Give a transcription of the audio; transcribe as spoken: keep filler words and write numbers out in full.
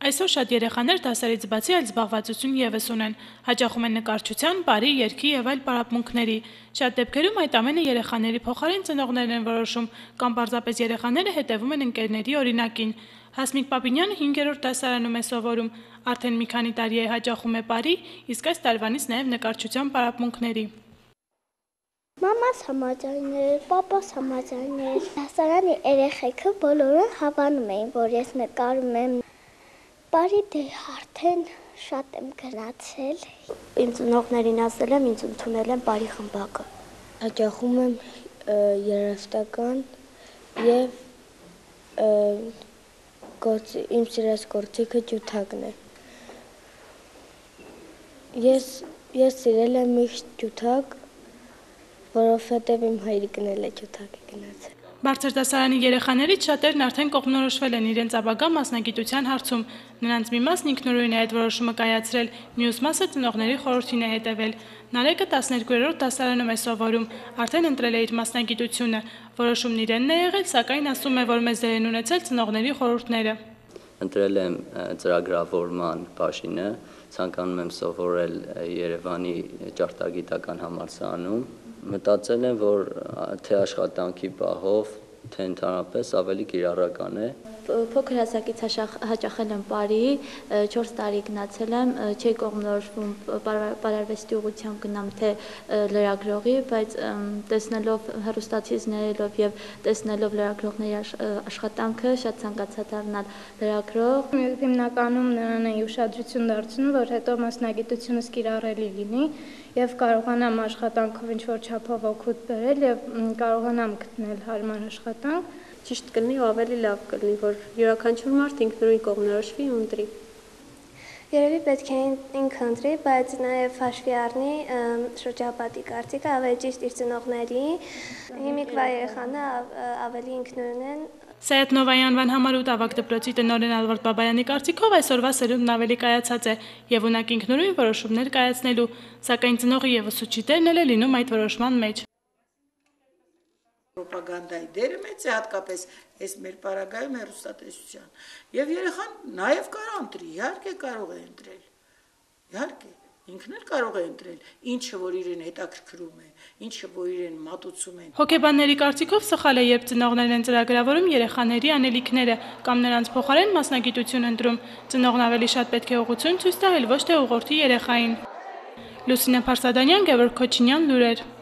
Այսօր շատ երեխաներ դասերից բացի այլ զբաղվածություն ևս ունեն, հաճախում են նկարչության, բարի, երգի եւ այլ պարապմունքների։ Շատ դեպքերում այդ ամենը երեխաների փոխարեն ծնողներն են որոշում, կամ պարզապես երեխաները հետևում են ընկերների օրինակին։ Հասմիկ Պապինյանը հինգերորդ դասարանում է սովորում, արդեն մի քանի տարի է հաճախում է բարի, իսկ այս տարվանից նաեւ նկարչության պարապմունքների։ Մամաս համաձայնել, պապաս համաձայնել։ Դասարանի երեխեքը բոլորը հավանում էին, որ ես նկարում եմ։ Բարի դե արդեն շատ եմ գնացել։ Իմ ծնողներին ասել եմ, ինձ ընդունել են բարի խմբակը։ Հաճախում եմ երաժշտական եւ իմ սիրած գործիքը ջութակն է։ Ես ես սիրել եմ միշտ ջութակ, որովհետև իմ հայրիկն էլ է ջութակի գնացել։ Բարձր դասարանի երեխաներից շատերն արդեն կողմնորոշվել են իրենց ապագա մասնագիտության հարցում։ Նրանց մի մասն ինքնուրույն է այդ որոշումը կայացրել, մյուս մասը ծնողների խորհրդին է հետևել։ Նարեկը տասներկուերորդ դասարանում է սովորում, արդեն ընտրել է իր մասնագիտությունը։ Որոշումն իրենն է եղել, սակայն ասում է, որ մեծ դեր են ունեցել ծնողների խորհուրդները։ Ընտրել եմ ծրագրավորման բաժինը, ցանկանում եմ սովորել Երևանի ճարտարագիտական համալսարանում։ Մտածել եմ, որ թե աշխատանքի պահով, թե ընդհանրապես ավելի կիրառական է։ Փոքր հասակից հաճախել եմ բարի, չորս տարի գնացել եմ, չի կողմնորոշվում պարարվեստի ուղղությամբ գնամ թե լրագրողի, բայց տեսնելով հեռուստացիզներելով եւ տեսնելով լրագրողների աշխատանքը շատ ցանկացա դառնալ լրագրող։ Հիմնականում նրան է ուշադրություն դարձնում, որ հետո մասնագիտությունս կիրառելի լինի եւ կարողանամ աշխատանքով ինչ-որ չափով օգուտ բերել եւ կարողանամ գտնել հարմար աշխատանք։ Ճիշտ կլինի ու ավելի լավ կլինի, որ յուրաքանչյուր մարդ ինքնուրույն կողմնորոշվի ու ընտրի։ Երևի պետք է ինքը ընտրի, բայց նաև հաշվի առնի շրջապատի կարծիքը, ավելի ճիշտ իր ծնողների, հիմիկվա երեխաները ավելի ինքնուրույն են։ Սայաթ Նովայի անվան համար ութ ավագ դպրոցի տնօրեն Ալվարդ Բաբայանի կարծիքով այսօրվա սերունդն ավելի կայացած է եւ ունակ ինքնուրույն որոշումներ կայացնելու, սակայն ծնողի եւ ուսուցչի դերն էլ է լինում այդ որոշման մեջ։ Պրոպագանդայի դերը մեծ է, հատկապես այս մեր պարագայում հեռուստատեսության։ Եվ երեխան նաև կարող ընտրի, իհարկե կարող է ընտրել։ Իհարկե, ինքն էլ կարող է ընտրել, ինչը որ իրեն հետաքրքրում է, ինչը որ իրեն մատուցում են։ Հոգեբանների կարծիքով սխալ է, երբ ծնողներն են ծրագրավորում երեխաների անելիքները կամ նրանց փոխարեն մասնագիտություն ընտրում։ Ծնողն ավելի շատ պետք է ուղղություն ցույց տա, ոչ թե ուղղորդի երեխային։ Լուսինե Փարսադանյան, Գևորգ Քոչինյան, լուրեր։